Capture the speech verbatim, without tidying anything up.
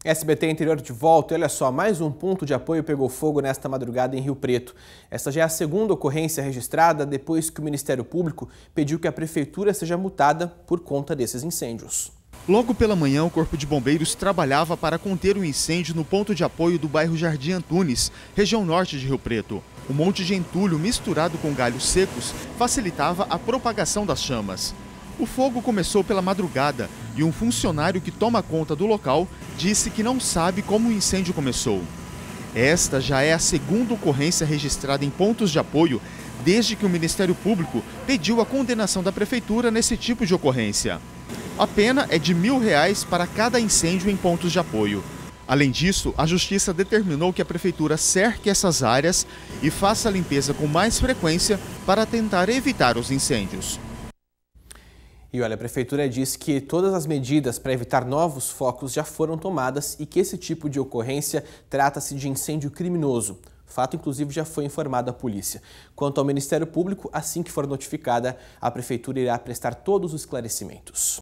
S B T Interior de volta e olha só, mais um ponto de apoio pegou fogo nesta madrugada em Rio Preto. Esta já é a segunda ocorrência registrada depois que o Ministério Público pediu que a Prefeitura seja multada por conta desses incêndios. Logo pela manhã, o Corpo de Bombeiros trabalhava para conter o incêndio no ponto de apoio do bairro Jardim Antunes, região norte de Rio Preto. Um monte de entulho misturado com galhos secos facilitava a propagação das chamas. O fogo começou pela madrugada e um funcionário que toma conta do local disse que não sabe como o incêndio começou. Esta já é a segunda ocorrência registrada em pontos de apoio desde que o Ministério Público pediu a condenação da Prefeitura nesse tipo de ocorrência. A pena é de mil reais para cada incêndio em pontos de apoio. Além disso, a Justiça determinou que a Prefeitura cerque essas áreas e faça a limpeza com mais frequência para tentar evitar os incêndios. E olha, a Prefeitura diz que todas as medidas para evitar novos focos já foram tomadas e que esse tipo de ocorrência trata-se de incêndio criminoso. O fato, inclusive, já foi informado à polícia. Quanto ao Ministério Público, assim que for notificada, a Prefeitura irá prestar todos os esclarecimentos.